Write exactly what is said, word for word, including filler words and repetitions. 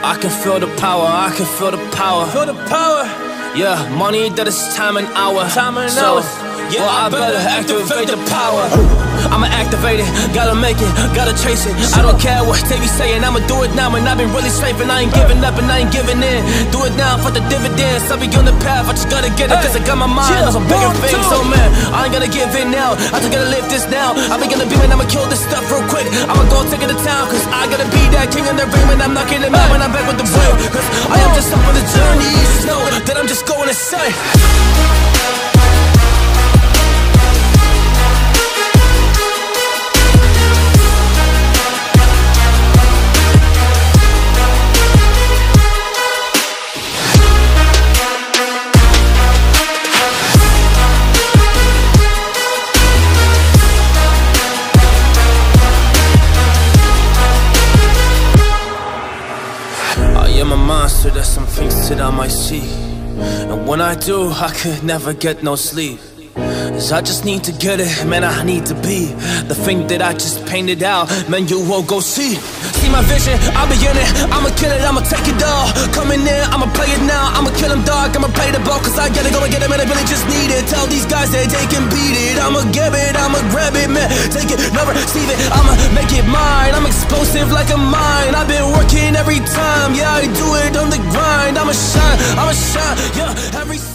I can feel the power, I can feel the power. Feel the power. Yeah, money that is time and hour. Time and so, hour. Yeah, well, I better activate the power. I'ma activate it, gotta make it, gotta chase it. I don't care what they be saying, I'ma do it now. And I've been really saving, I ain't giving up and I ain't giving in. Do it now for the dividends, I'll be on the path, I just gotta get it. Cause I got my mind on some bigger things. So man, I ain't gonna give in now, I just gotta live this now. I be gonna be, man, I'ma kill this stuff real quick. I'ma go take it to town, cause I gotta be that king in the ring. When I'm knocking them out, when I'm back with the real. Cause I am just up on the journey, just know that I'm just going insane. I'm a monster, there's some things that I might see. And when I do, I could never get no sleep. Cause I just need to get it, man, I need to be the thing that I just painted out, man, you will go see. See my vision, I'll be in it, I'ma kill it, I'ma take it all. Coming in, I'ma play it now, I'ma kill him dog, I'ma play the ball. Cause I gotta go and get it, man, I really just need it. Tell these guys that they can beat it, I'ma give it, I'ma grab it, man. Take it, never receive it, I'ma make it mine. I'm explosive like a mine, I've been working every time. Yeah, I do it on the grind, I'ma shine, I'ma shine, yeah, every